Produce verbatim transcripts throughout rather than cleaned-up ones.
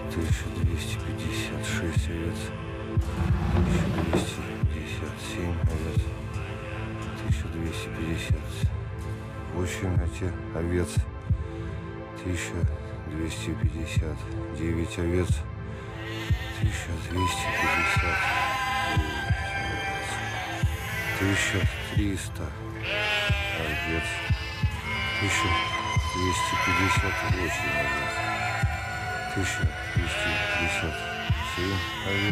тысяча двести пятьдесят шесть овец, тысяча двести пятьдесят семь овец, тысяча двести пятьдесят восемь овец, тысяча двести пятьдесят девять овец, тысяча двести пятьдесят тысяча триста овец, тысяча двести пятьдесят восемь овец, тысяча двести пятьдесят семь овец,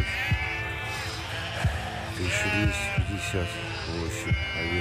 тысяча двести пятьдесят восемь овец,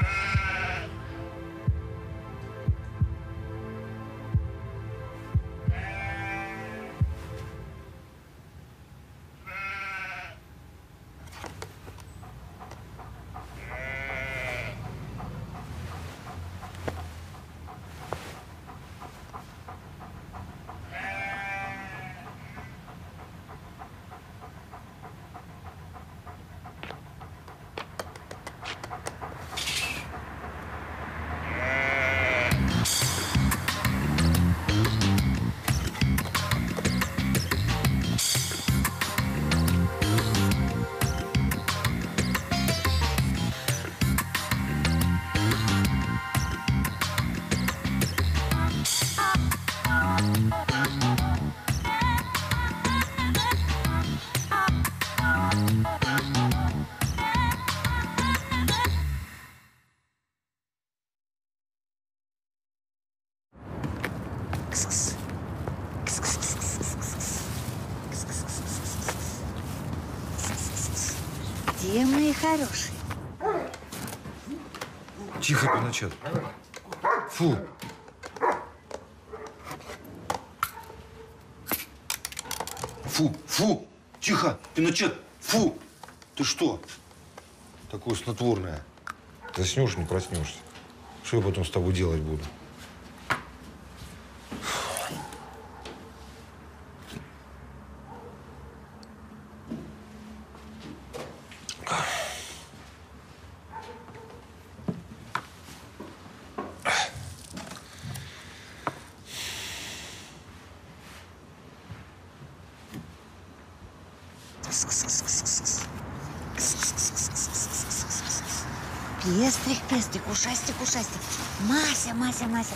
Где мои хорошие? Тихо, Пиночет. Фу. Фу, фу. Тихо, Пиночет. Фу. Ты что? Такое снотворное. Заснешь, не проснешься. Что я потом с тобой делать буду? Пестрик, пестрик, ушастик, ушастик. Мася, Мася, Мася.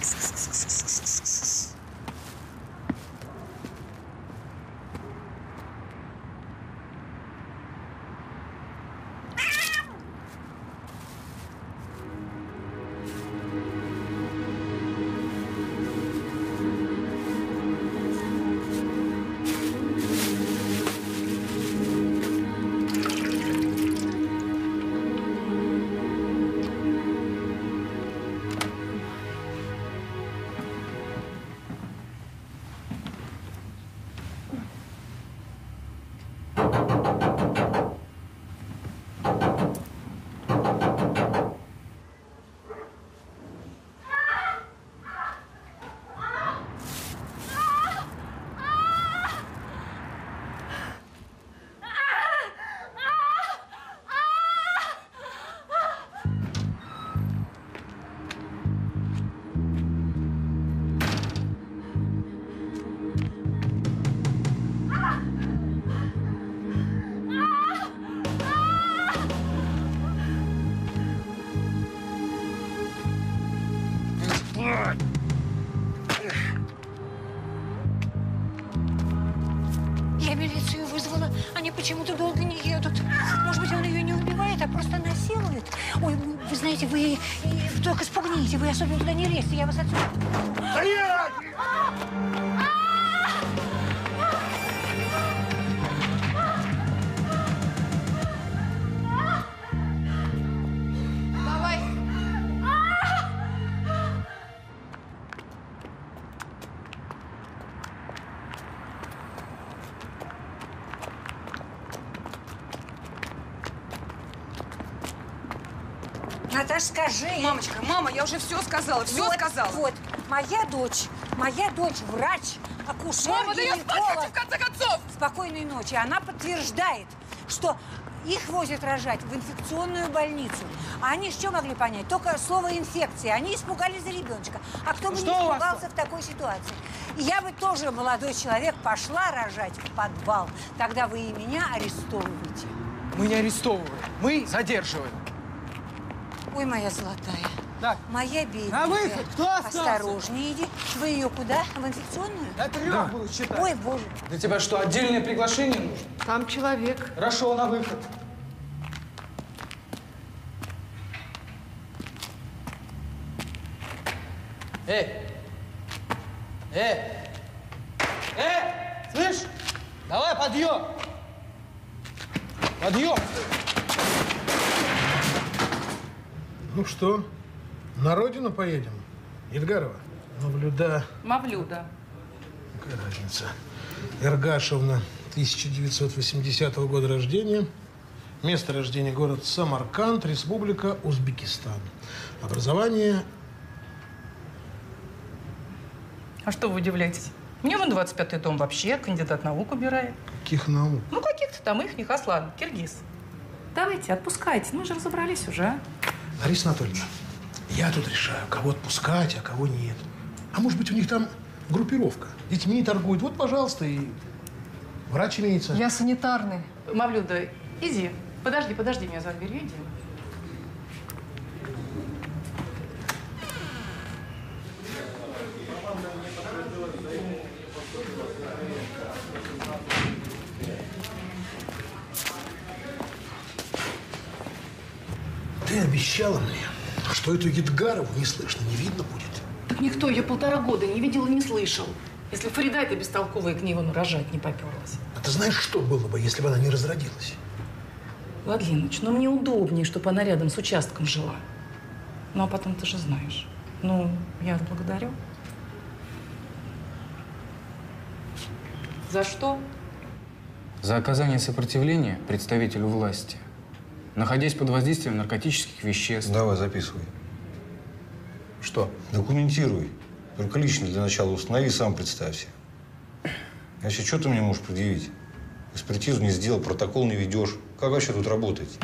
Я милицию вызвала, они почему-то долго не едут. Может быть, он ее не убивает, а просто насилует. Ой, вы знаете, вы только спугните, вы особенно туда не лезьте, я вас отсюда... Стоять! Наташ, скажи. Мамочка, мама, я уже все сказала, все вот, сказала. Вот, моя дочь, моя дочь врач, акушер, Мама, да я спать хочу, гинеколог. в конце концов! Спокойной ночи. Она подтверждает, что их возят рожать в инфекционную больницу. А они что могли понять? Только слово инфекция. Они испугались за ребеночка. А кто бы не испугался в такой ситуации? И я бы тоже, молодой человек, пошла рожать в подвал. Тогда вы и меня арестовываете. Мы не арестовываем, мы задерживаем. Ой, моя золотая. Так. Моя бедненькая. На выход! Кто остался? Осторожнее иди. Вы ее куда? В инфекционную? Я трех Да. буду считать. Ой, боже. Для тебя что, отдельное приглашение нужно? Там человек. Хорошо, на выход. Эй! Эй! Эй! Слышь? Давай, подъем! Подъем! Ну что, на родину поедем? Едгарова? Мавлюда. Мавлюда. Какая разница? Эргашевна, тысяча девятьсот восьмидесятого года рождения. Место рождения город Самарканд, Республика Узбекистан. Образование. А что вы удивляетесь? Мне вон двадцать пятый дом вообще кандидат наук убирает. Каких наук? Ну, каких-то там их, Аслан, киргиз. Давайте, отпускайте. Мы же разобрались уже, а? Лариса Анатольевна, я тут решаю, кого отпускать, а кого нет. А может быть, у них там группировка. Детьми торгуют. Вот, пожалуйста, и врач имеется. Я санитарный. Мавлюда, иди. Подожди, подожди меня за дверью, иди. Ты обещала мне, что эту Едгарову не слышно, не видно будет. Так никто ее полтора года не видел и не слышал. Если Фарида эта бестолковая к ней вон рожать не поперлась. А ты знаешь, что было бы, если бы она не разродилась? Владленыч, ну мне удобнее, чтобы она рядом с участком жила. Ну, а потом ты же знаешь. Ну, я благодарю. За что? За оказание сопротивления представителю власти, находясь под воздействием наркотических веществ. Давай, записывай. Что? Документируй. Только лично для начала установи, сам представься. Значит, что ты мне можешь предъявить? Экспертизу не сделал, протокол не ведешь. Как вообще тут работаете?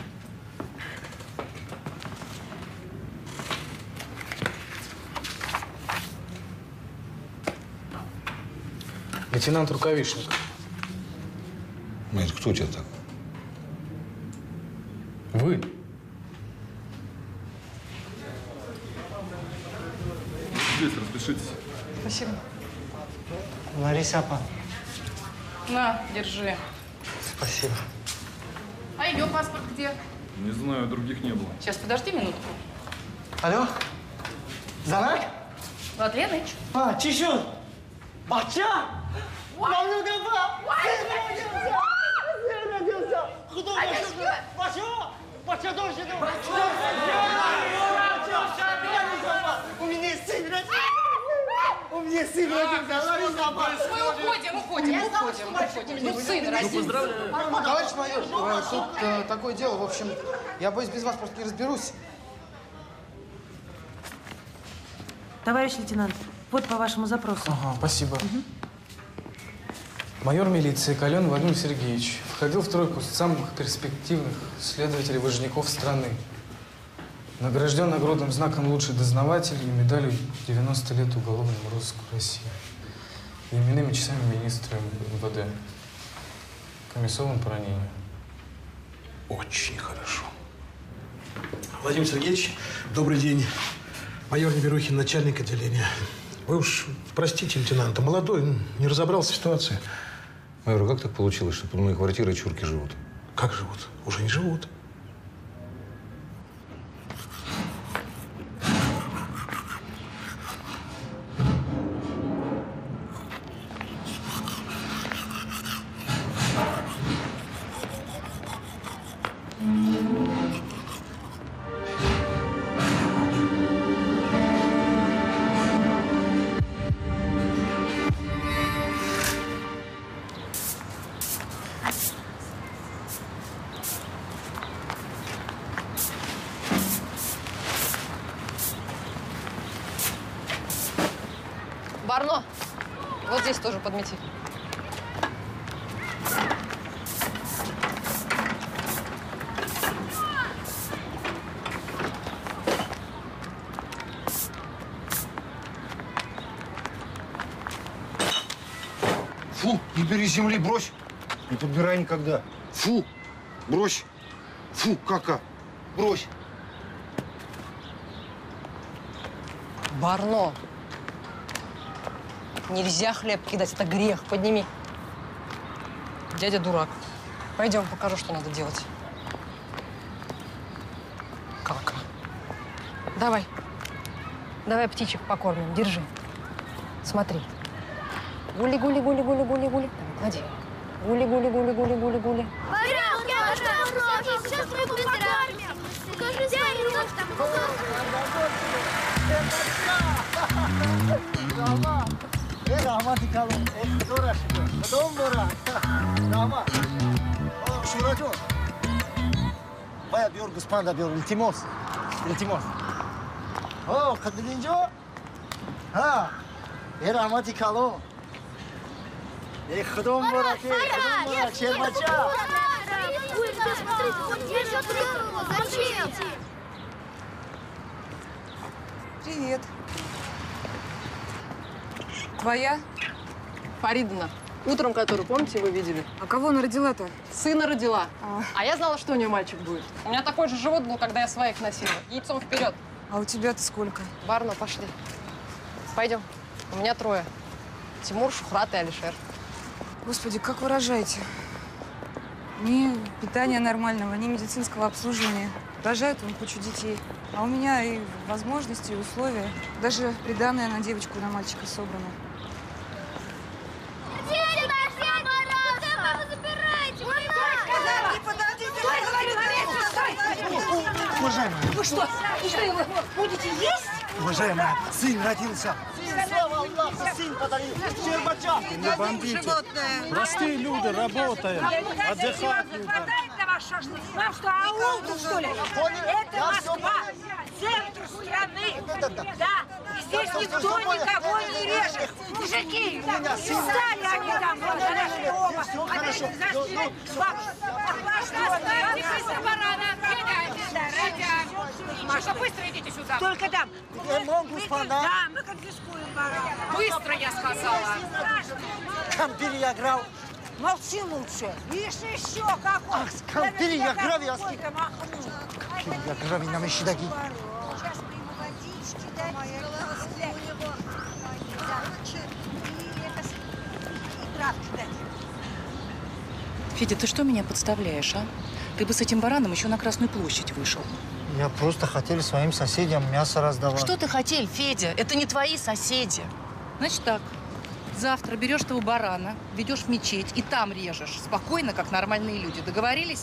Лейтенант Рукавишников. Ну, это кто у тебя так? Вы? Здесь распишитесь. Спасибо. Лариса Апа. На, держи. Спасибо. А ее паспорт где? Не знаю, других не было. Сейчас, подожди минутку. Алло? Занак? Владленыч. А, Чищун! Бача! Мавлюда ба! Сын родился! Сын родился! Кто Бача? Бача! Бача тоже! У меня сын родился! У меня сын родился! Лариса Апа! Мы уходим, уходим, уходим, уходим. Ну, сын родился. Товарищ майор, э, тут э, такое дело, в общем, я боюсь, без вас просто не разберусь. Товарищ лейтенант, вот по вашему запросу. Ага, спасибо. Угу. Майор милиции Каленов Владимир Сергеевич входил в тройку самых перспективных следователей-выживников страны. Награжден наградным знаком «Лучший дознаватель» и медалью девяносто лет уголовному розыску России. И именными часами министра эм вэ дэ. Комиссован по ранению. Очень хорошо. Владимир Сергеевич, добрый день. Майор Неберухин, начальник отделения. Вы уж простите лейтенанта, молодой, не разобрался в ситуации. Майор, а как так получилось, что под моей квартирой чурки живут? Как живут? Уже не живут. Барно, вот здесь тоже подмети. Фу, не бери земли, брось. Не подбирай никогда. Фу, брось. Фу, кака, брось. Барно. Нельзя хлеб кидать, это грех. Подними. Дядя дурак. Пойдем, покажу, что надо делать. Кака. Давай. Давай птичек покормим. Держи. Смотри. Гули-гули-гули-гули-гули-гули. Клади. Гули-гули-гули-гули-гули-гули. Сейчас рыбу покормим. Скажи своим там. Bayağı diyor kısman da diyor iltimos. İltimos. Oh, kadınca. Ha. E rahmeti kalo. E khudum borak, e khudum borak, şerbaça. Зачем? Привет. Твоя? Фаридовна. Утром, которую, помните, вы видели? А кого она родила-то? Сына родила. А. а я знала, что у нее мальчик будет. У меня такой же живот был, когда я своих носила. Яйцом вперед. А у тебя-то сколько? Барно, пошли. Пойдем. У меня трое. Тимур, Шухрат и Алишер. Господи, как вы рожаете? Ни питания нормального, ни медицинского обслуживания. Рожают он кучу детей. А у меня и возможности, и условия. Даже приданое на девочку и на мальчика собрано. Уважаемая. Вы что? Вы что, его будете есть? Уважаемая, сын родился. Слава Аллаху, сын подарил. Щербача. Не бомбите. Простые люди работают, отдыхают. Хватает на ваш шашлык. Вам что, аул тут, что ли? Это Москва, центр страны. Да, и здесь никто никого не режет. Мужики, встали они там, вот, нашли оба. А дальше зашли. Оставьте барана. Маша, быстро идите сюда. Только там. Да, мы конфискуем барана. Быстро, я сказала. Кампир я играл. Молчи лучше. Видишь, еще какой. Кампир я играл, я Кампир я играл, на мещидаги. Сейчас мы ему водички дадим. И травки дадим. Федя, ты что меня подставляешь, а? Ты бы с этим бараном еще на Красную площадь вышел. Я просто хотел своим соседям мясо раздавать. Что ты хотел, Федя? Это не твои соседи. Значит так, завтра берешь того барана, ведешь в мечеть и там режешь. Спокойно, как нормальные люди. Договорились?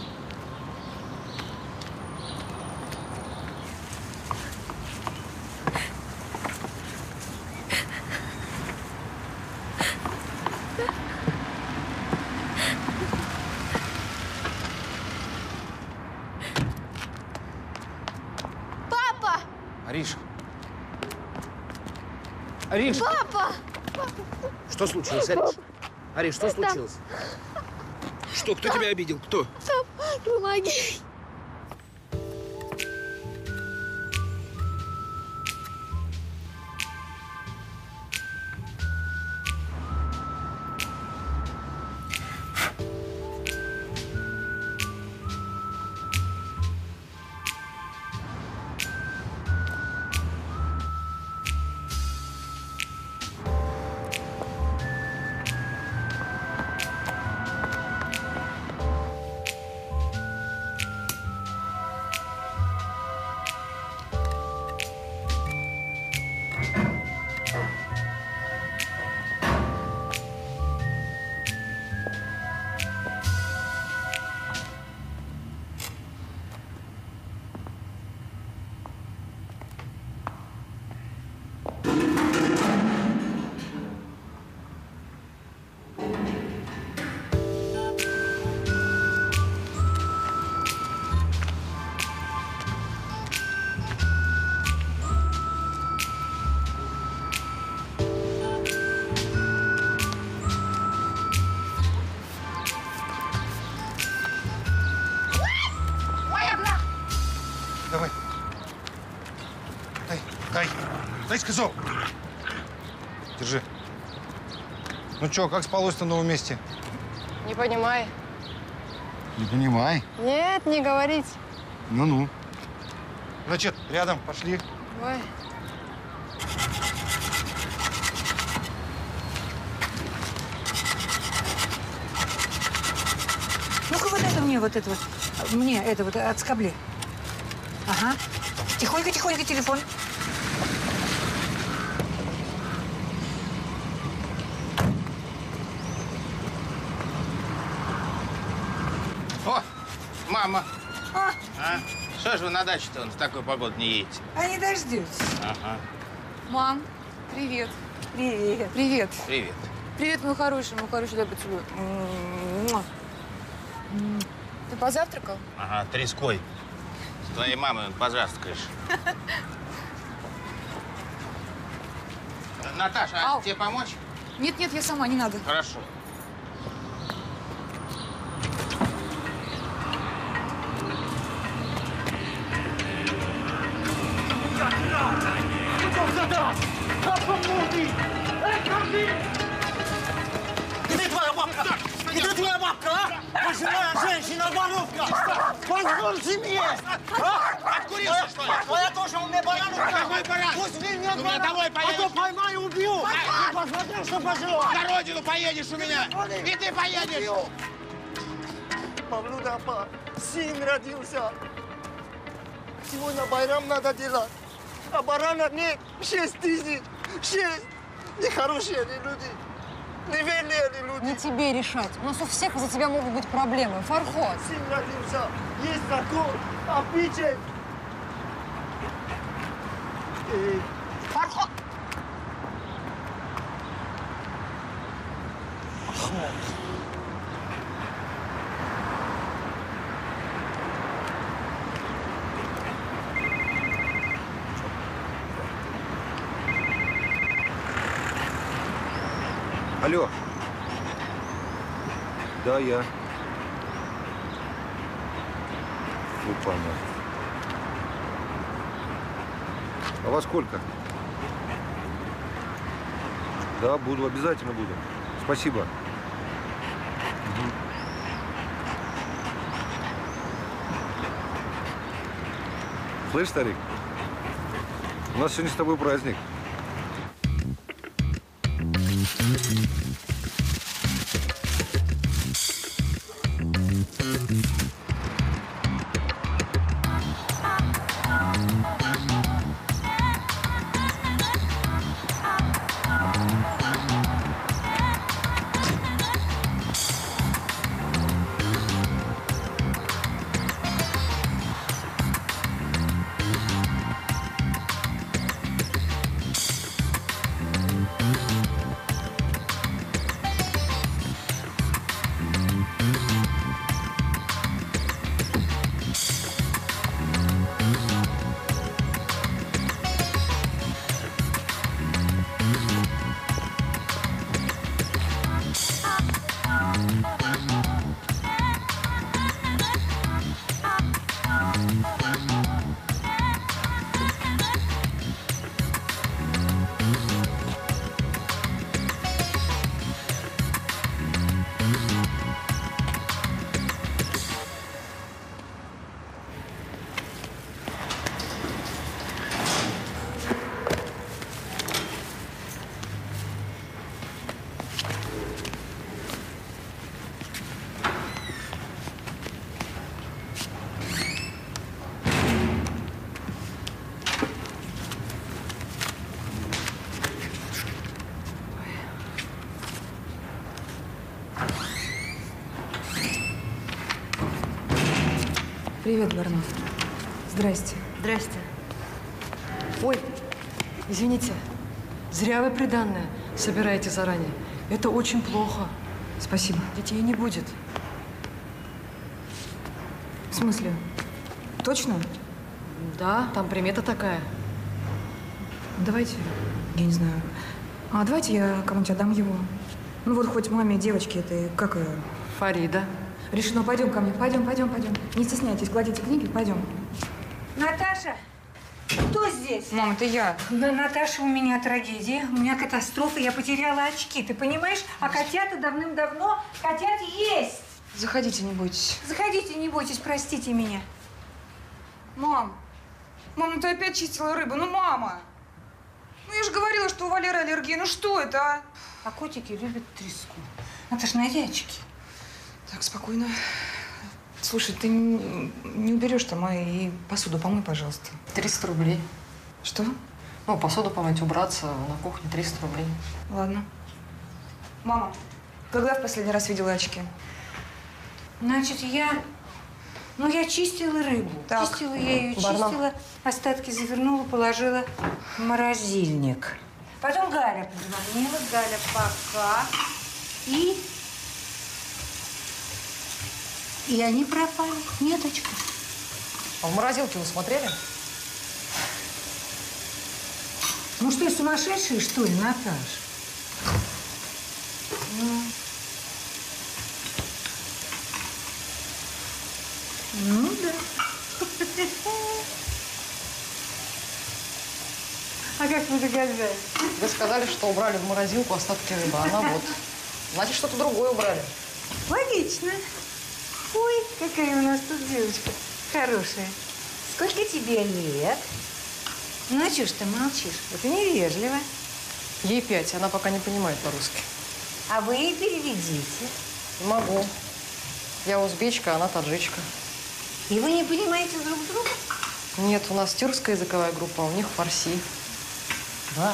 Ариша. Ариша. Папа! Что случилось, Ариш? Ариш, что случилось? Что, кто тебя обидел? Кто? Помоги. Давай. Дай, дай. Дай, сказал. Держи. Ну что, как спалось на новом месте? Не понимай. Не понимай. Нет, не говорить. Ну-ну. Значит, рядом, пошли. Давай. Ну-ка вот это мне, вот это вот. Мне это вот отскобли. Ага. Тихонько-тихонько телефон. О, мама. А, А? Что ж вы на даче-то в такую погоду не едете? а не дождетесь. Ага. Мам, привет. Привет. Привет. Привет. Привет, мой хороший, мой хороший, дай поцелую. Муа. Ты позавтракал? Ага, треской. С твоей мамой позавтракаешь. Наташа, а Ау. тебе помочь? Нет-нет, я сама, не надо. Хорошо. Где твоя бабка? Где твоя бабка, а? Пожилая женщина, воровка! Позвольте мне! А? Откурился, что ли? Твоя тоже у меня баран украл! Какой баран? Пусть вы меня Ты меня домой поедешь. а то поймаю, убью! Ты посмотри, что пожилой! На родину поедешь у меня! И ты поедешь! Мавлуда, апа, сын родился. Сегодня байрам надо делать. А барана нет. Шесть тысяч. Шесть. Нехорошие они люди. Неверные они люди. Не тебе решать. У нас у всех из-за тебя могут быть проблемы. Фарход. Сын родился. Есть закон. А пичет. Фарход! Алло. Да, я. Опа, на. А во сколько? Да, буду, обязательно буду. Спасибо. Угу. Слышь, старик, у нас сегодня с тобой праздник. Привет, Барнов. Здрасте. Здрасте. Ой, извините, зря вы приданное собираете заранее. Это очень плохо. Спасибо. Детей не будет. В смысле? Точно? Да, там примета такая. Давайте, я не знаю. А давайте я кому-нибудь отдам его. Ну вот хоть маме девочки этой, как ее? Фарида. Решено, пойдем ко мне. Пойдем, пойдем, пойдем. Не стесняйтесь, кладите книги, пойдем. Наташа! Кто здесь? Мам, это я. На- Наташа, у меня трагедия, у меня катастрофа, я потеряла очки, ты понимаешь? А котята давным-давно хотят есть. Заходите, не бойтесь. Заходите, не бойтесь, простите меня. Мам, мам, ну ты опять чистила рыбу. Ну, мама! Ну, я же говорила, что у Валеры аллергия. Ну, что это, а? А котики любят треску. Наташ, найди очки. Так, спокойно. Слушай, ты не, не уберешь там, а и посуду помой, пожалуйста. триста рублей. Что? Ну, посуду помыть, убраться на кухне триста рублей. Ладно. Мама, когда в последний раз видела очки? Значит, я... Ну, я чистила рыбу. Так. Чистила я ее, Барна. чистила, остатки завернула, положила в морозильник. Потом Галя позвонила. Галя, пока. И... И они пропали. Нет очков. А в морозилке вы смотрели? Ну что, сумасшедшие, что ли, Наташ? Ну... Ну да. А как вы догадались? Вы сказали, что убрали в морозилку остатки рыбы, а она вот. Значит, что-то другое убрали. Логично. Ой, какая у нас тут девочка хорошая. Сколько тебе лет? Ну, а чё ж ты молчишь? Это невежливо. Ей пять, она пока не понимает по-русски. А вы ей переведите. Не могу. Я узбечка, а она таджичка. И вы не понимаете друг друга? Нет, у нас тюркская языковая группа, а у них фарси. Да.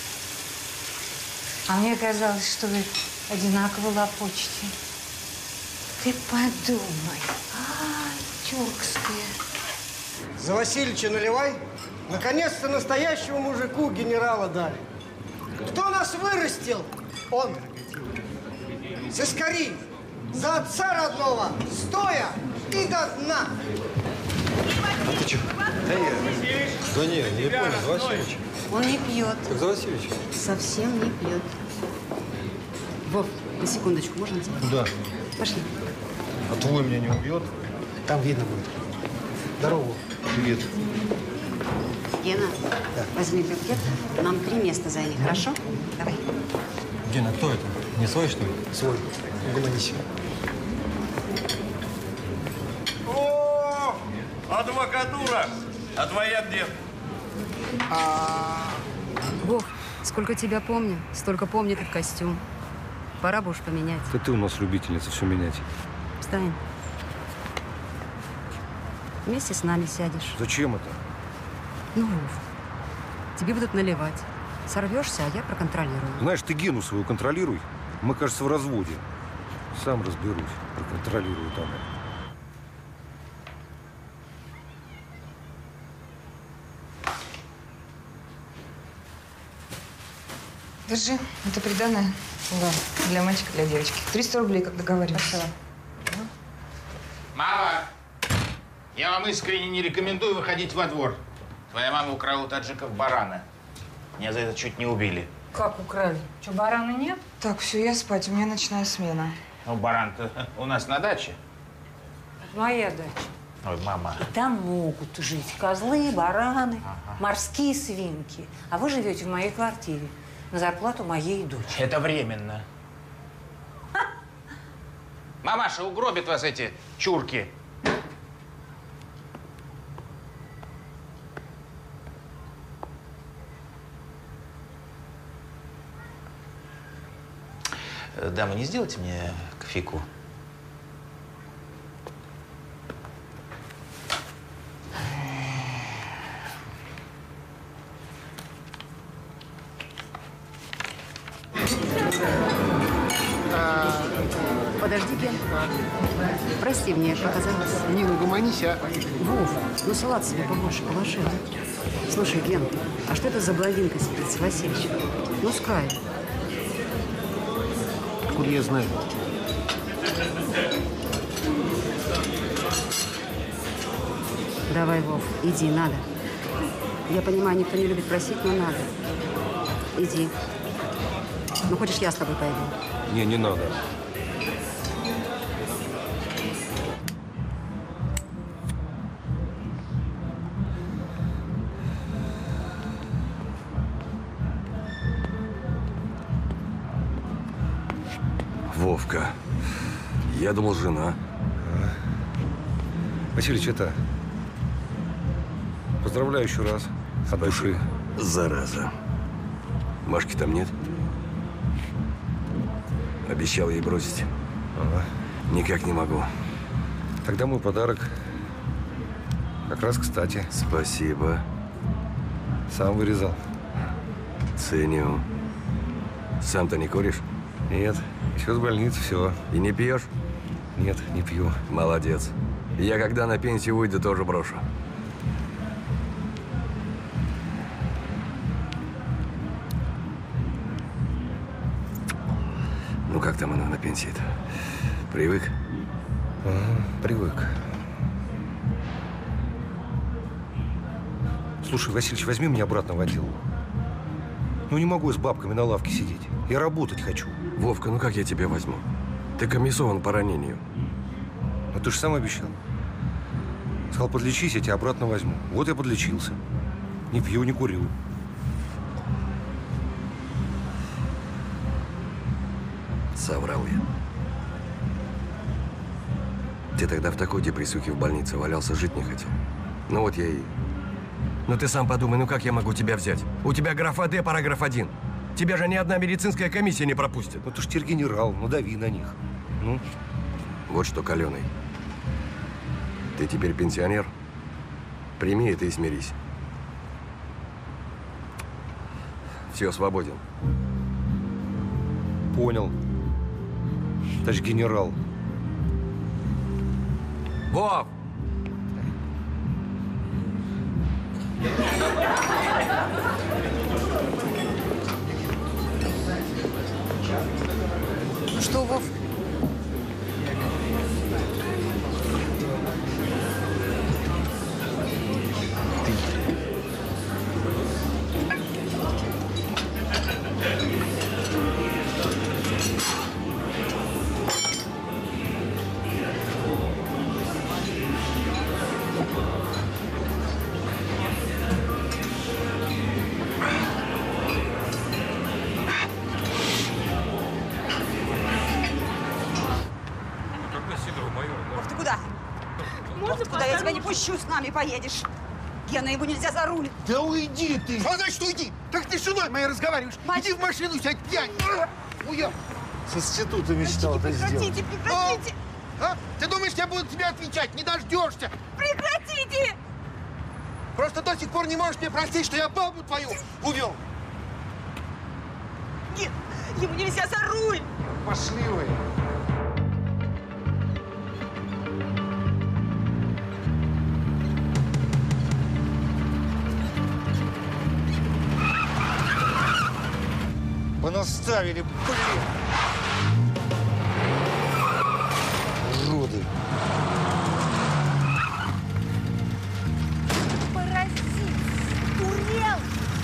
А мне казалось, что вы одинаково лопочете. Ты подумай. А, тюркская. За Васильевича наливай. Наконец-то настоящему мужику генерала дали. Кто нас вырастил? Он. Сыскари. За отца родного. Стоя и до дна. А ты что? Да я. Да не, не понял. За Васильевича. Он не пьет. Так за Васильевича. Совсем не пьет. Вов, на секундочку, можно тебя? Куда? Пошли. А твой меня не убьет? Там видно будет. Здорово. Привет. Гена, возьми букет. Нам три места займи, хорошо? Давай. Гена, кто это? Не свой, что ли? Свой. Угомонись. О, адвокатура! А твоя где? Вов, сколько тебя помню, столько помнит этот костюм. Пора бы уж поменять. Да ты у нас любительница все менять. Встань. Вместе с нами сядешь. Зачем это? Ну, Вов, тебе будут наливать. Сорвешься, а я проконтролирую. Знаешь, ты Гену свою контролируй. Мы, кажется, в разводе. Сам разберусь. Проконтролирую там. Держи, это приданое. Да. Для мальчика, для девочки. триста рублей, как договаривались. Спасибо. Мама, я вам искренне не рекомендую выходить во двор. Твоя мама украла у таджиков барана. Меня за это чуть не убили. Как украли? Что, барана нет? Так, все, я спать, у меня ночная смена. Ну, баран-то у нас на даче. Моя дача. Ой, мама. И там могут жить козлы, бараны, Ага. морские свинки. А вы живете в моей квартире на зарплату моей дочери. Это временно. Мамаша, угробят вас эти чурки. Дама, не сделайте мне кофейку? Подожди, Ген. Прости, мне показалось. Не угомонись, а. Вов, ну салат себе побольше положи. а? Слушай, Ген, а что это за блондинка сидит с Васильевичем? Ну, с краю. Откуда я знаю? Давай, Вов, иди, надо. Я понимаю, никто не любит просить, но надо. Иди. Ну, хочешь, я с тобой пойду? Не, не надо. Вовка. Я думал, жена. А. Васильевич, это... Поздравляю еще раз. От души. Зараза. Машки там нет? Обещал ей бросить. Ага. Никак не могу. Тогда мой подарок как раз кстати. Спасибо. Сам вырезал. Ценю. Сам-то не куришь? Нет. Еще с больницы все. И не пьешь? Нет, не пью. Молодец. Я когда на пенсию выйду, тоже брошу. Ну как там оно на пенсии-то? Привык? Ага, привык. Слушай, Васильевич, возьми меня обратно в отдел. Ну не могу я с бабками на лавке сидеть. Я работать хочу. Вовка, ну как я тебя возьму? Ты комиссован по ранению. Ну ты же сам обещал. Сказал, подлечись, я тебя обратно возьму. Вот я подлечился. Не пью, не курю. Соврал я. Ты тогда в такой депрессухе в больнице валялся, жить не хотел. Ну вот я и... Ну ты сам подумай, ну как я могу тебя взять? У тебя граф А Д, параграф один. Тебя же ни одна медицинская комиссия не пропустит. Ну ты ж теперь генерал, ну дави на них. Ну? Вот что, Каленый. Ты теперь пенсионер. Прими это и смирись. Все, свободен. Понял. Товарищ генерал. Вов! Ну что, Вов? Вов, ты куда? Вов, ты куда? Я тебя не пущу, с нами поедешь. Гена, его нельзя за руль. Да уйди ты! Что значит уйди? Так ты с женой моей разговариваешь. Мать... Иди в машину, сядь, пьянь. Уйдем. С института мечтал это сделать. Прекратите, прекратите. А? А? Ты думаешь, я буду тебе отвечать? Не дождешься. Прекратите! Просто до сих пор не можешь мне простить, что я бабу твою увел. Ген, ему нельзя за руль. Пошли вы. Понаставили, блин. Уроды. Паразит! Дурел!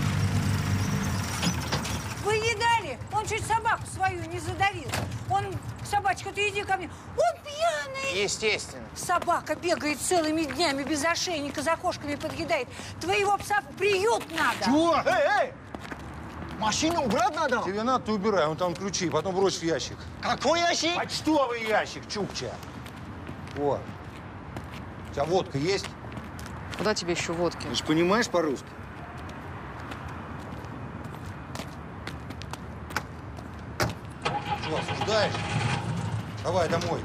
Вы едали? Он чуть собаку свою не задавил. Он, собачка, ты иди ко мне. Он пьяный! Естественно. Собака бегает целыми днями без ошейника, за кошками подъедает. Твоего пса в приют надо. Чего? Эй, эй! Машину убрать надо? Тебе надо, ты убирай, он там ключи, потом брось в ящик. Какой ящик? Почтовый ящик, Чукча. О, у тебя водка есть? Куда тебе еще водки? Ты же понимаешь по-русски? Что, осуждаешь? Давай домой.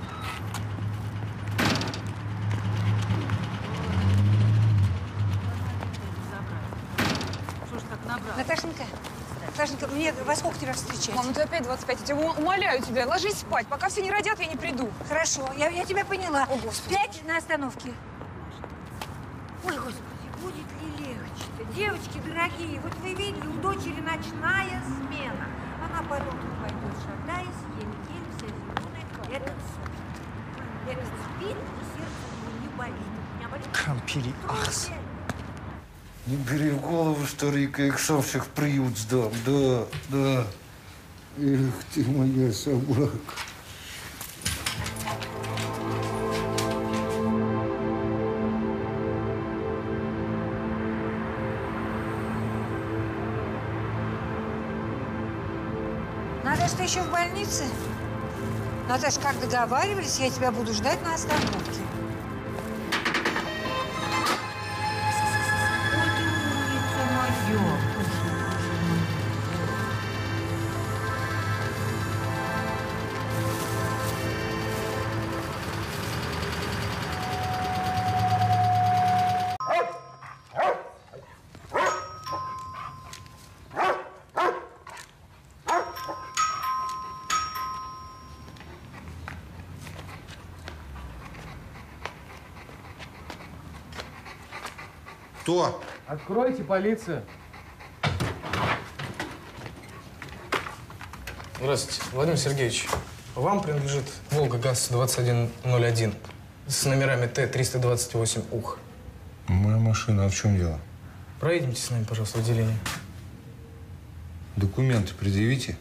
Наташенька, Наташенька, мне во сколько тебя встречать? Мам, ну ты опять двадцать пять. Я тебя умоляю тебя, ложись спать. Пока все не родят, я не приду. Хорошо, я, я тебя поняла. О, Господи. Пять на остановке. Ой, Господи, будет ли легче-то? Девочки дорогие, вот вы видели, у дочери ночная смена. Она потом пойдет, шатаясь, еле-еле, вся зеленая. Этот спит. Этот спит, и сердце его не болит. У меня болит. Кампери-ахс. Не бери в голову, старик, я их сам всех в приют сдам. Да, да. Эх ты, моя собака. Надо, что еще в больнице? Ну, это ж как договаривались, я тебя буду ждать на остановке. Кто? Откройте, полиция. Здравствуйте, Владимир Сергеевич. Вам принадлежит «Волга ГАЗ двадцать один ноль один» с номерами Т триста двадцать восемь УХ. Моя машина, а в чем дело? Проедемте с нами, пожалуйста, в отделение. Документы предъявите.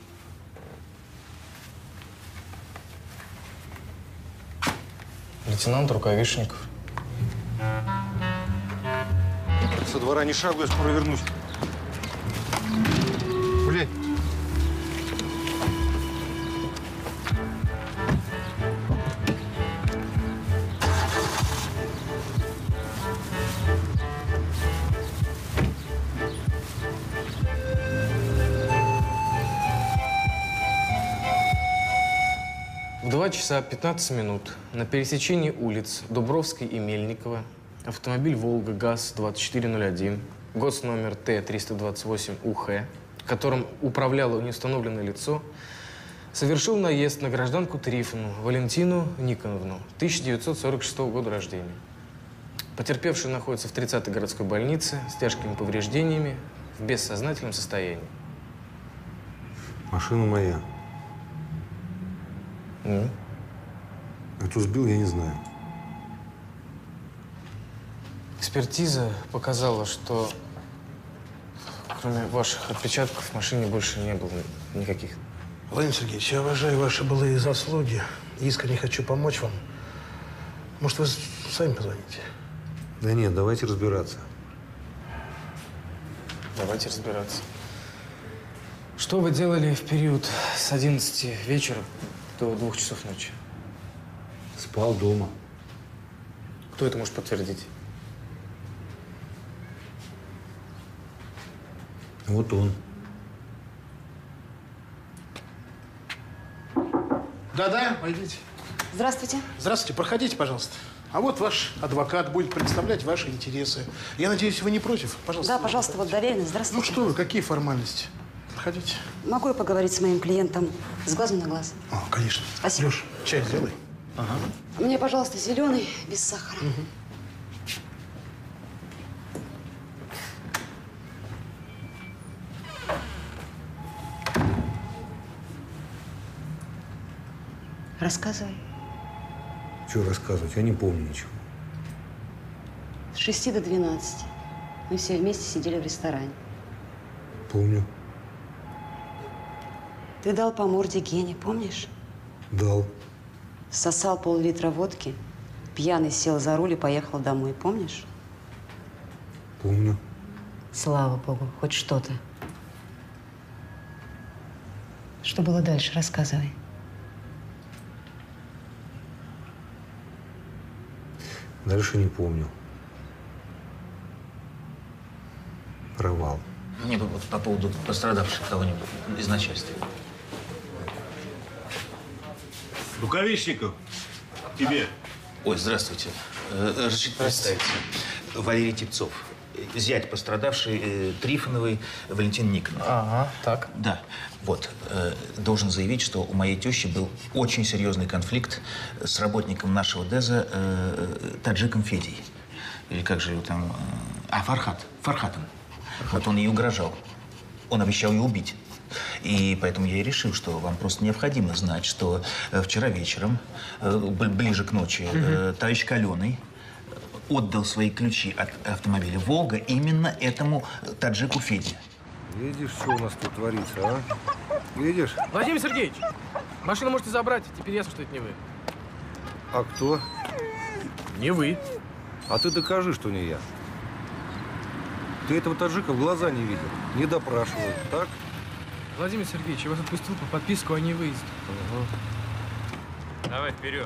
Лейтенант Рукавишников. Со двора ни шагу, я скоро вернусь. Блядь. В два часа пятнадцать минут на пересечении улиц Дубровской и Мельникова автомобиль «Волга ГАЗ двадцать четыре ноль один», госномер Т триста двадцать восемь УХ, которым управляло неустановленное лицо, совершил наезд на гражданку Трифону Валентину Никоновну, тысяча девятьсот сорок шестого года рождения. Потерпевший находится в тридцатой городской больнице с тяжкими повреждениями в бессознательном состоянии. Машина моя. Mm. А кто сбил, я не знаю. Экспертиза показала, что кроме ваших отпечатков в машине больше не было никаких. Владимир Сергеевич, я уважаю ваши былые заслуги. Искренне хочу помочь вам. Может, вы сами позвоните? Да нет, давайте разбираться. Давайте разбираться. Что вы делали в период с одиннадцати вечера до двух часов ночи? Спал дома. Кто это может подтвердить? Вот он. Да-да, войдите. Здравствуйте. Здравствуйте, проходите, пожалуйста. А вот ваш адвокат будет представлять ваши интересы. Я надеюсь, вы не против? Пожалуйста. Да, пожалуйста, вот доверенность. Здравствуйте. Ну что вы, какие формальности? Проходите. Могу я поговорить с моим клиентом с глазу на глаз? О, конечно. Спасибо. Леш, чай сделай. Ага. Мне, пожалуйста, зеленый, без сахара. Угу. Рассказывай. Что рассказывать? Я не помню ничего. С шести до двенадцати мы все вместе сидели в ресторане. Помню. Ты дал по морде Гене, помнишь? Дал. Сосал пол-литра водки, пьяный сел за руль и поехал домой, помнишь? Помню. Слава Богу, хоть что-то. Что было дальше? Рассказывай. Дальше не помню. Провал. Мне бы вот по поводу пострадавших кого-нибудь из начальства. Рукавишников, тебе. Ой, здравствуйте. Э, Разрешите представиться. Валерий Типцов. Зять пострадавшей э, Трифоновой Валентины Никоновны. Ага, так. Да. Вот. Э, должен заявить, что у моей тещи был очень серьезный конфликт с работником нашего ДЭЗа э, таджиком Федей. Или как же его там... Э, а, Фархат. Фархатом. Вот он ей угрожал. Он обещал ее убить. И поэтому я и решил, что вам просто необходимо знать, что э, вчера вечером, э, ближе к ночи, э, товарищ Каленый отдал свои ключи от автомобиля «Волга» именно этому таджику Феде. Видишь, что у нас тут творится, а? Видишь? Владимир Сергеевич, машину можете забрать. Теперь ясно, что это не вы. А кто? Не вы. А ты докажи, что не я. Ты этого таджика в глаза не видел, не допрашивал, так? Владимир Сергеевич, я вас отпустил по подписку о невыезде. Ага. Давай вперед.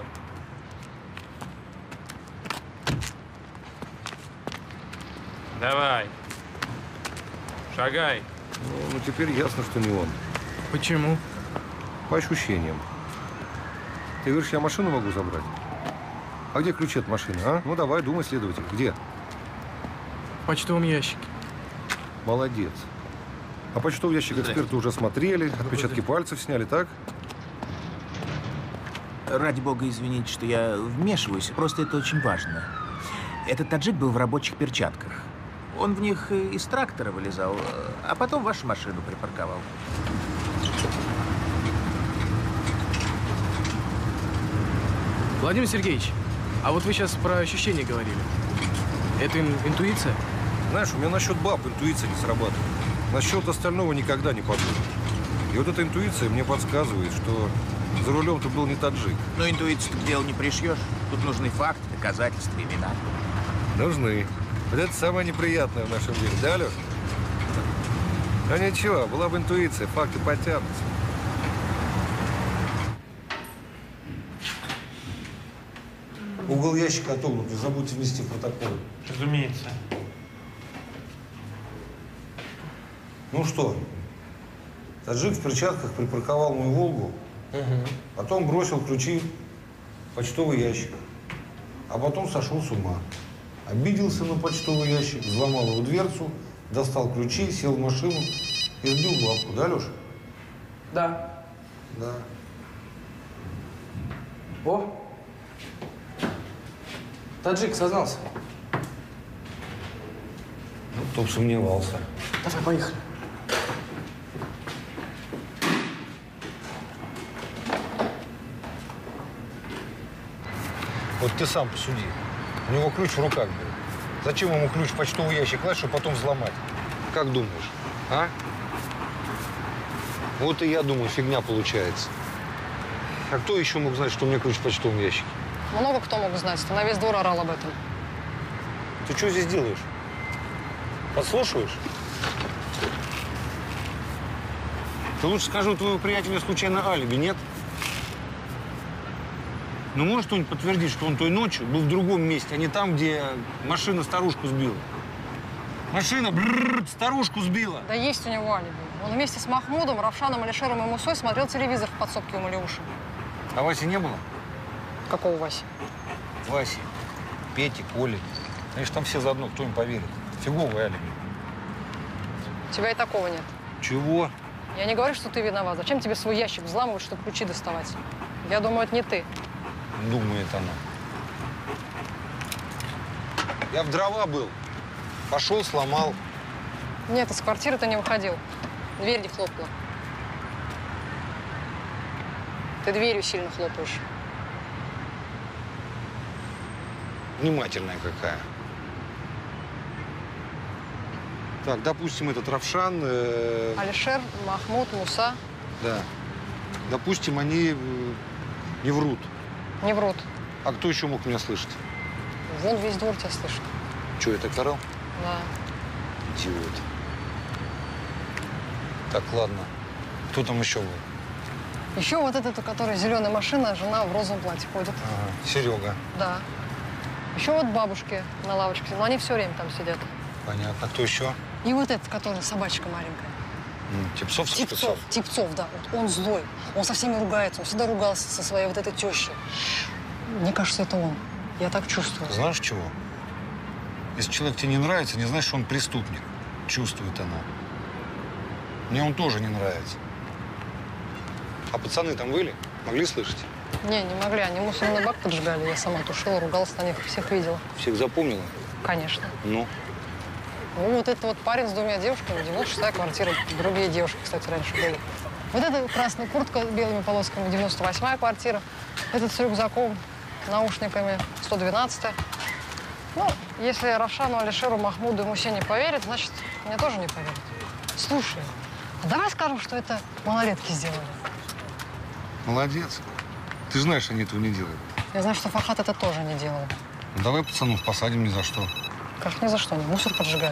Давай. Шагай. Ну, ну, теперь ясно, что не он. Почему? По ощущениям. Ты говоришь, я машину могу забрать? А где ключи от машины, а? Ну, давай, думай, следователь. Где? В почтовом ящике. Молодец. А почтовый ящик эксперты уже смотрели, отпечатки пальцев сняли, так? Ради бога, извините, что я вмешиваюсь. Просто это очень важно. Этот таджик был в рабочих перчатках. Он в них из трактора вылезал, а потом вашу машину припарковал. Владимир Сергеевич, а вот вы сейчас про ощущения говорили. Это ин- интуиция? Знаешь, у меня насчет баб интуиция не срабатывает. Насчет остального никогда не подумал. И вот эта интуиция мне подсказывает, что за рулем ты был не таджик. Но интуицию к делу не пришьешь. Тут нужны факты, доказательства, имена. Нужны. Вот это самое неприятное в нашем деле, да, Леш? А ничего, была бы интуиция, факты подтянутся. Угол ящика отогнут, не забудьте внести в протокол. Разумеется. Ну что, таджик в перчатках припарковал мою «Волгу», потом бросил ключи в почтовый ящик, а потом сошел с ума. Обиделся на почтовый ящик, взломал его дверцу, достал ключи, сел в машину и сбил бабку. Да, Леша? Да. Да. О! Таджик сознался. Ну, кто бы сомневался. Давай, поехали. Вот ты сам посуди. У него ключ в руках был. Зачем ему ключ в почтовый ящик класть, чтобы потом взломать? Как думаешь, а? Вот и я думаю, фигня получается. А кто еще мог знать, что у меня ключ в почтовом ящике? Много кто мог знать. Ты на весь двор орал об этом. Ты что здесь делаешь? Подслушиваешь? Ты лучше скажи, у твоего приятеля случайно алиби, нет? Ну, можешь кто-нибудь подтвердить, что он той ночью был в другом месте, а не там, где машина старушку сбила? Машина брррр, старушку сбила. Да есть у него алиби. Он вместе с Махмудом, Равшаном, Алишером и Мусой смотрел телевизор в подсобке у Малиуши. А Васи не было? Какого Васи? Васи, Пети, Коли. Знаешь, там все заодно, кто им поверит. Фиговое алиби. У тебя и такого нет. Чего? Я не говорю, что ты виноват. Зачем тебе свой ящик взламывать, чтобы ключи доставать? Я думаю, это не ты. Думает она. Я в дрова был. Пошел, сломал. Нет, из квартиры ты не выходил. Дверь не хлопала. Ты дверью сильно хлопаешь. Внимательная какая. Так, допустим, этот Равшан… Э... Алишер, Махмуд, Муса. Да. Допустим, они э, не врут. Не врут. А кто еще мог меня слышать? Вон весь двор тебя слышит. Че, я так орал? Да. Идиот. Так, ладно. Кто там еще был? Еще вот этот, у которой зеленая машина, жена в розовом платье ходит. Ага. Серега. Да. Еще вот бабушки на лавочке. Но они все время там сидят. Понятно. Кто еще? И вот этот, который собачка маленькая. М, Типцов? Типцов. Типцов, да. Вот он злой. Он со всеми ругается. Он всегда ругался со своей вот этой тещей. Мне кажется, это он. Я так чувствую. Знаешь чего? Если человек тебе не нравится, не значит, что он преступник. Чувствует она. Мне он тоже не нравится. А пацаны там были? Могли слышать? Не, не могли. Они мусорный бак поджигали. Я сама тушила, ругалась на них. Всех видела. Всех запомнила? Конечно. Ну? Ну, вот это вот парень с двумя девушками, девяносто шестая квартира. Другие девушки, кстати, раньше были. Вот эта красная куртка с белыми полосками, девяносто восьмая квартира. Этот с рюкзаком, наушниками, сто двенадцатая. Ну, если Равшану, Алишеру, Махмуду и Мусе не поверят, значит, мне тоже не поверят. Слушай, а давай скажем, что это малолетки сделали. Молодец. Ты знаешь, они этого не делают. Я знаю, что Фархат это тоже не делал. Ну, давай пацанов посадим ни за что. Как ни за что, они мусор поджигали.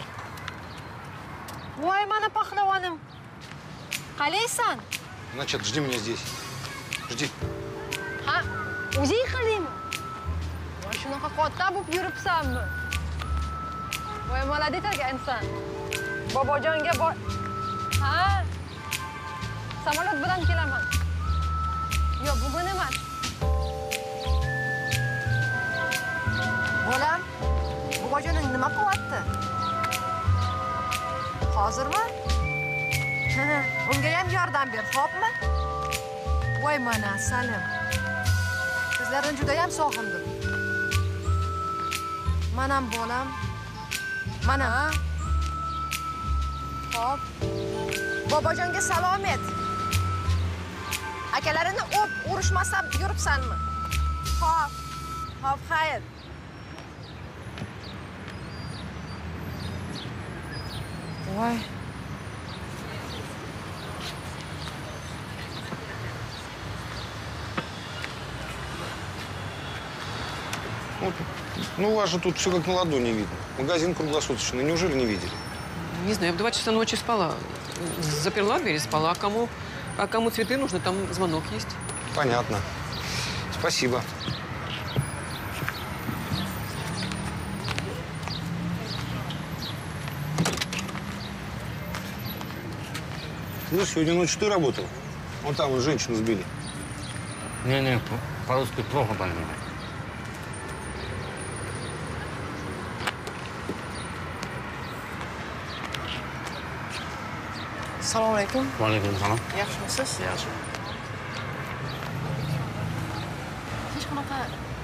Ой, мана пахлаваным. Алейсан. Значит, жди меня здесь. Жди. А? O'zing qiling. Voy shunaqa katta bo'lib yuribsanmi? Voy молодец ekansan. Bobojonga bor. Ha? Samolyot bilan kelaman. Yo'q, bugun emas. Bolam, bobojoning nima qilyapti? Hozirmi? Unga ham yordam ber, xo'pmi? Voy mana, Salim. Sizlarni juda ham sog'indim. Manam bolam. Mana. Xo'p. Bobojonga salom et. Akalarini o'p, urushmasam yuribsanmi? Xo'p. Xo'p, xayr. Voy. Ну, ну, у вас же тут все как на ладони видно. Магазин круглосуточный. Неужели не видели? Не знаю, я в два часа ночи спала. Заперла дверь и спала. А кому, а кому цветы нужны, там звонок есть. Понятно. Спасибо. Слышь, сегодня ночью ты работал? Вон там вот женщину сбили. Не-не, по-русски плохо понимаю. Assalomu alaykum. Va alaykum assalom. Yaxshimisiz? Yaxshi. Hech qanaqa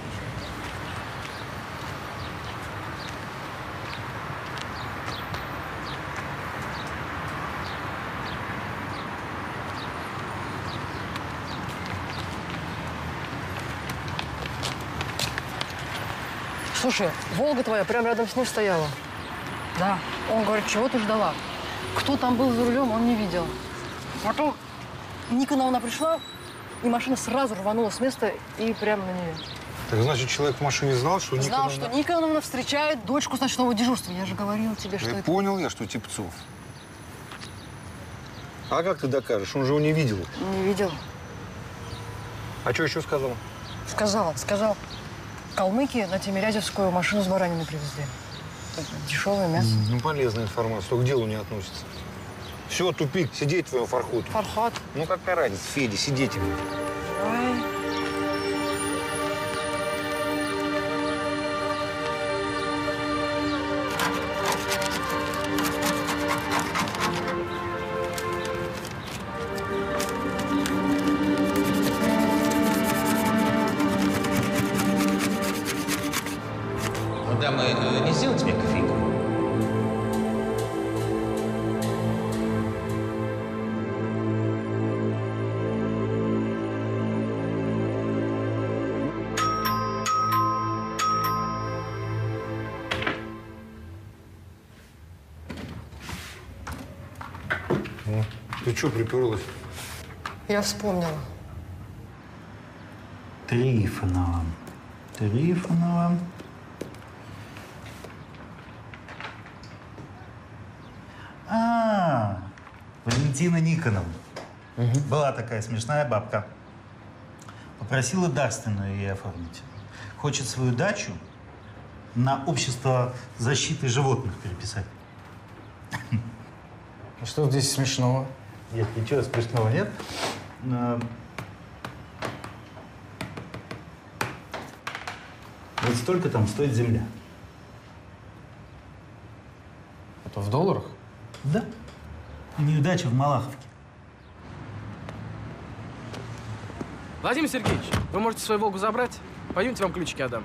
Слушай, Волга твоя прямо рядом с ним стояла. Да. Он говорит, чего ты ждала? Кто там был за рулем, он не видел. Потом Никоновна пришла, и машина сразу рванула с места и прямо на нее. Так значит, человек в машине знал, что Знал, Никоновна... что Никоновна встречает дочку с ночного дежурства. Я же говорил тебе, что Я это... понял я, что Типцов. А как ты докажешь? Он же его не видел. Не видел. А что еще сказал? Сказал, сказал. Калмыки на Тимирязевскую машину с бараниной привезли. Дешевое мясо. Ну, полезная информация, только к делу не относится. Все, тупик, сидеть твоему Фархуту. Фархат? Ну, какая разница, Федя, сидите. Ой. Дамы, не сделайте мне кофейку? Ну, ты что приперлась? Я вспомнила. Трифонова. Трифонова. А, Валентина Никоновна. Угу. Была такая смешная бабка. Попросила дарственную ей оформить. Хочет свою дачу на общество защиты животных переписать. А что здесь смешного? Нет, ничего смешного нет. Но... Вот столько там стоит земля. Это в долларах? Да. У нее дача в Малаховке. Владимир Сергеевич, вы можете свою «Волгу» забрать? Пойдемте, вам ключики отдам.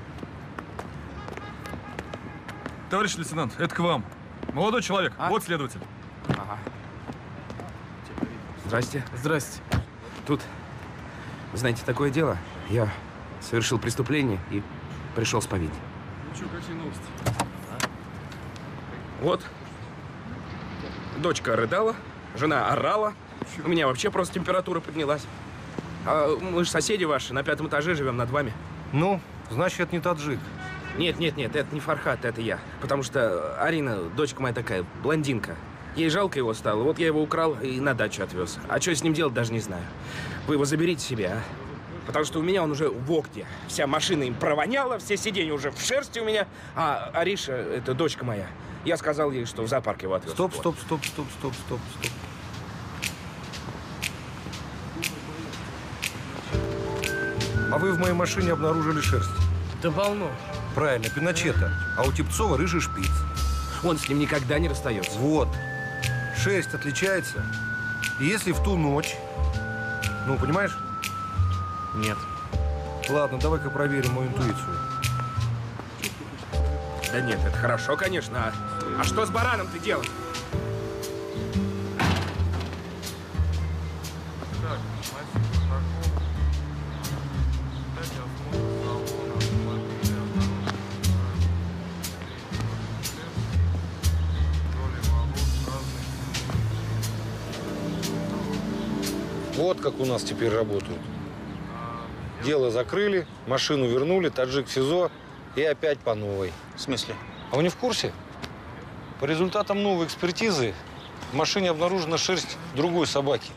Товарищ лейтенант, это к вам. Молодой человек, а? Вот следователь. Ага. Здрасте. Здрасте. Тут, знаете, такое дело. Я совершил преступление и пришел споведь. Ну что, какие новости? Вот. Дочка рыдала, жена орала. У меня вообще просто температура поднялась. А мы же соседи ваши, на пятом этаже живем над вами. Ну, значит, это не таджик. Нет, нет, нет, это не Фархат, это я. Потому что Арина, дочка моя такая, блондинка. Ей жалко его стало, вот я его украл и на дачу отвез. А что с ним делать, даже не знаю. Вы его заберите себе, а? Потому что у меня он уже в огте. Вся машина им провоняла, все сиденья уже в шерсти у меня. А Ариша, это дочка моя, я сказал ей, что в зоопарк его отвез. Стоп, стоп, стоп, стоп, стоп, стоп, стоп. А вы в моей машине обнаружили шерсть? Да полно. Правильно, Пиночета. А у Типцова рыжий шпиц. Он с ним никогда не расстается. Вот. Шерсть отличается. И если в ту ночь... Ну, понимаешь? Нет. Ладно, давай-ка проверим мою интуицию. Да нет, это хорошо, конечно. А, а что с бараном ты делаешь? Вот как у нас теперь работают. Дело закрыли, машину вернули, таджик в СИЗО и опять по новой. В смысле? А вы не в курсе? По результатам новой экспертизы в машине обнаружена шерсть другой собаки.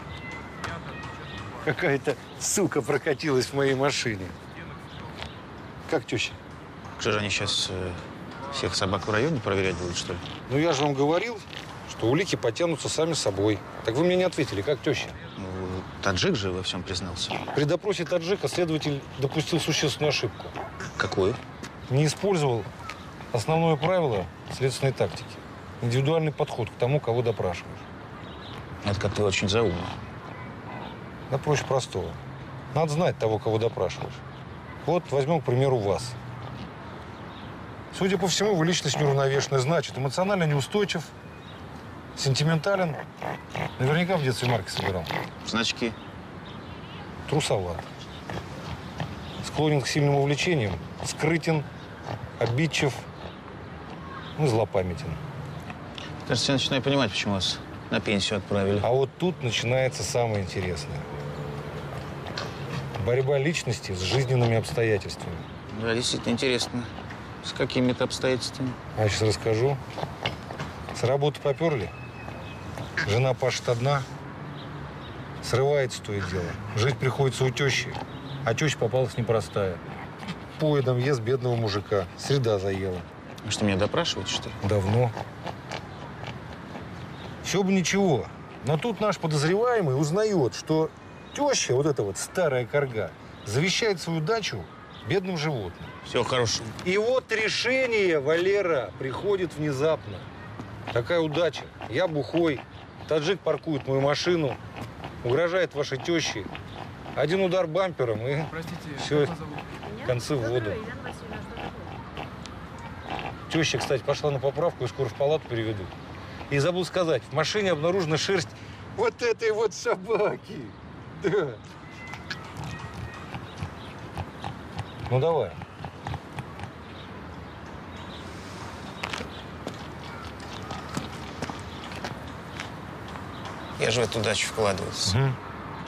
Какая-то сука прокатилась в моей машине. Как теща? Что же они сейчас э, всех собак в районе проверять будут, что ли? Ну, я же вам говорил, что улики потянутся сами собой. Так вы мне не ответили, как теща? Ну, таджик же во всем признался. При допросе таджика следователь допустил существенную ошибку. Какую? Не использовал основное правило следственной тактики. Индивидуальный подход к тому, кого допрашиваешь. Это как-то очень заумно. Да проще простого. Надо знать того, кого допрашиваешь. Вот возьмем, к примеру, вас. Судя по всему, вы личность неуравновешенная, значит, эмоционально неустойчив, сентиментален. Наверняка в детстве марки собирал. Значки? Трусоват. Склонен к сильным увлечениям, скрытен, обидчив, ну, злопамятен. Кажется, я начинаю понимать, почему вас на пенсию отправили. А вот тут начинается самое интересное. Борьба личности с жизненными обстоятельствами. Да, действительно интересно. С какими-то обстоятельствами? А я сейчас расскажу. С работы поперли. Жена пашет одна. Срывается то и дело. Жить приходится у тещи. А теща попалась непростая. Поедом ест бедного мужика. Среда заела. Вы что, меня допрашиваете, что ли? Давно. Все бы ничего. Но тут наш подозреваемый узнает, что теща, вот эта вот старая корга, завещает свою дачу бедным животным. Все хорошо. И вот решение, Валера, приходит внезапно. Такая удача. Я бухой. Таджик паркует мою машину, угрожает вашей теще. Один удар бампером и Простите, все, концы в воду. Теща, кстати, пошла на поправку и скоро в палату переведут. И забыл сказать, в машине обнаружена шерсть вот этой вот собаки. Да. Ну, давай. Я же в эту дачу вкладывался. Угу.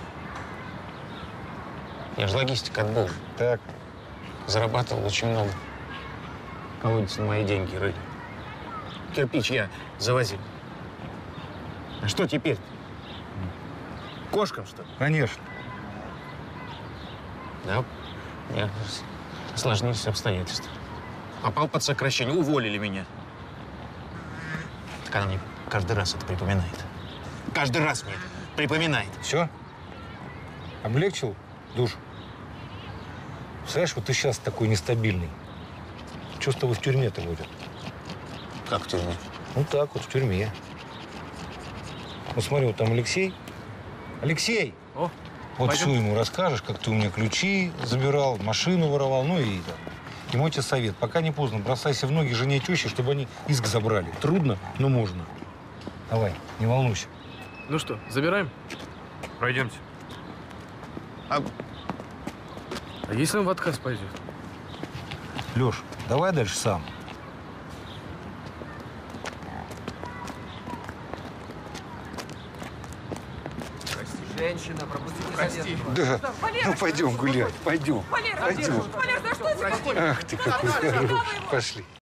Я же логистик от Бога. Так. Зарабатывал очень много. Колодец на мои деньги рыли. Кирпич я завозил. А что теперь? Кошкам, что ли? Конечно. Да, у меня осложнились обстоятельства. Попал под сокращение, уволили меня. Так она мне каждый раз это припоминает. Каждый раз мне это припоминает. Все? Облегчил душу? Представляешь, вот ты сейчас такой нестабильный. Что с тобой в тюрьме-то будет? Как в тюрьме? Ну так вот, в тюрьме. Ну смотри, вот там Алексей. Алексей! О, вот пойдем. все ему расскажешь, как ты у меня ключи забирал, машину воровал, ну и да. И мой тебе совет, пока не поздно, бросайся в ноги жене и теще, чтобы они иск забрали. Трудно, но можно. Давай, не волнуйся. Ну что, забираем? Пройдемте. А, а если он в отказ пойдет? Леш, давай дальше сам. Женщина, пропустите Прости. совет. Да. Ну, пойдем гулять, пойдем. Валера, Пойдем. Валера, за что тебе? Ах ты какой хороший. Пошли.